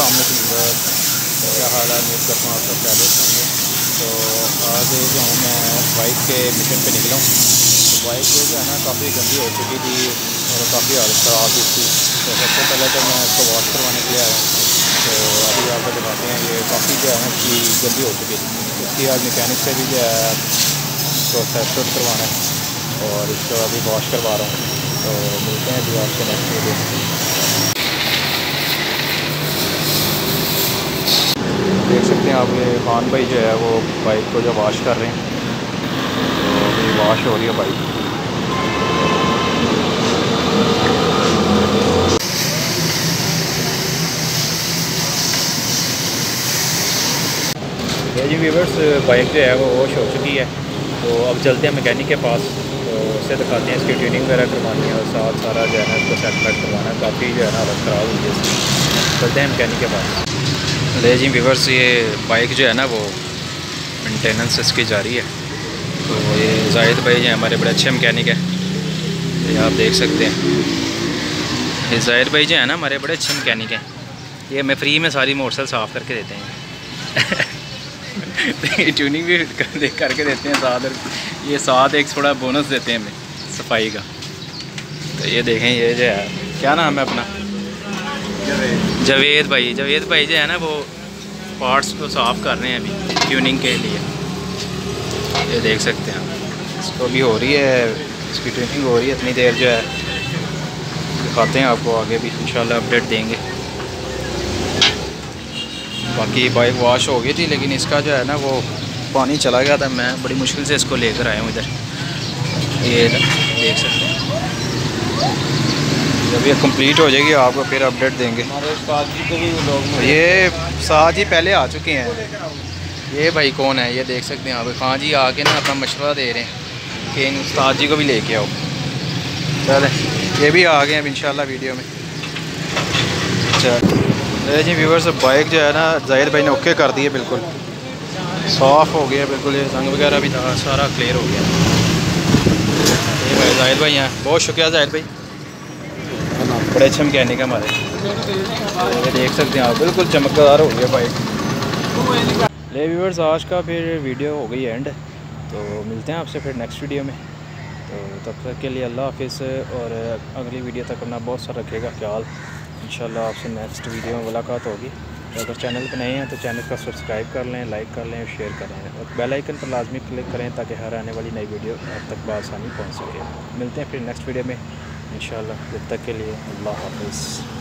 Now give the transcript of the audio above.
अस्सलाम वालेकुम, क्या हाल है? उम्मीद करता हूँ आप सब खैरियत होंगे। तो आज जो हूँ मैं बाइक के मिशन पे निकला हूँ। तो बाइक जो है ना काफ़ी गंदी हो चुकी थी और काफ़ी हालत ख़राब थी इसकी। तो सबसे पहले तो मैं इसको वॉश करवाने के लिए आया हूँ। तो अभी आपको दिखाते हैं, ये काफ़ी जो है ना इसकी गंदी हो चुकी थी। इसकी आज मैकेनिक से भी जो है इसको टेस्ट करवाना है और इसको अभी वॉश करवा रहा हूँ। तो मिलते हैं अभी आपसे नेक्स्ट वीडियो। देख सकते हैं आप, ये खान भाई जो है वो बाइक को जो वॉश कर रहे हैं। तो अभी वॉश हो रही है बाइक। ये जी व्यूअर्स, बाइक जो है वो वॉश हो चुकी है। तो अब चलते हैं मैकेनिक के पास। तो उससे दिखाते हैं, इसकी ट्यूनिंग वगैरह करवानी है और साथ सारा जो है ना इसको सेट वेट करवाना है। काफ़ी जो है ना हालत ख़राब हुई है इसकी। चलते हैं मैकेनिक के पास। ले जी व्यूअर्स, ये बाइक जो है ना वो मेंटेनेंस इसकी जारी है। तो ये जाहिद भाई जो हमारे बड़े अच्छे मैकेनिक हैं, ये आप देख सकते हैं। ये जाहिद भाई जो है ना हमारे बड़े अच्छे मैकेनिक हैं। ये हमें फ्री में सारी मोटरसाइकिल साफ़ करके देते हैं। तो ट्यूनिंग भी करके देते हैं साथ। ये साथ एक थोड़ा बोनस देते हैं हमें सफाई का। तो ये देखें, ये जो है क्या नाम है अपना, जावेद भाई। जावेद भाई जो है ना वो पार्ट्स को साफ़ कर रहे हैं अभी ट्यूनिंग के लिए। ये देख सकते हैं, इसको भी हो रही है, इसकी ट्यूनिंग हो रही है। इतनी देर जो है दिखाते हैं आपको, आगे भी इंशाल्लाह अपडेट देंगे। बाकी बाइक वॉश हो गई थी, लेकिन इसका जो है ना वो पानी चला गया था। मैं बड़ी मुश्किल से इसको लेकर आया हूँ इधर। ये देख सकते हैं, जब ये कंप्लीट हो जाएगी आपको फिर अपडेट देंगे। ये साथ ही पहले आ चुके हैं। ये भाई कौन है, ये देख सकते हैं आप। हाँ जी, आके ना अपना मशवरा दे रहे हैं कि इन उस्ताद जी को भी लेके आओ। चले, ये भी आ गए हैं इंशाल्लाह वीडियो में। चल जी व्यूअर्स, बाइक जो है ना जाहिद भाई ने ओके कर दी है, बिल्कुल साफ़ हो गया बिल्कुल। ये जंग वगैरह भी था, सारा क्लियर हो गया। ये भाई जाहिद भाई हैं, बहुत शुक्रिया जाहिद भाई, बड़े अच्छे मैकेनिक है हमारे। ये देख सकते हैं आप, बिल्कुल चमकदार हो गया बाइक। ले व्यूअर्स, आज का फिर वीडियो हो गई एंड। तो मिलते हैं आपसे फिर नेक्स्ट वीडियो में। तो तब तक के लिए अल्लाह हाफिज़, और अगली वीडियो तक अपना बहुत सारा रखेगा ख्याल। इंशाल्लाह आपसे नेक्स्ट वीडियो में मुलाकात होगी। तो अगर चैनल पर नए हैं तो चैनल को सब्सक्राइब कर लें, लाइक कर लें और शेयर कर लें, और बेल आइकन पर लाजमी क्लिक करें ताकि हर आने वाली नई वीडियो आप तक बआसानी पहुँच सके। मिलते हैं फिर नेक्स्ट वीडियो में इंशाल्लाह। जब तक के लिए अल्लाह हाफिज़।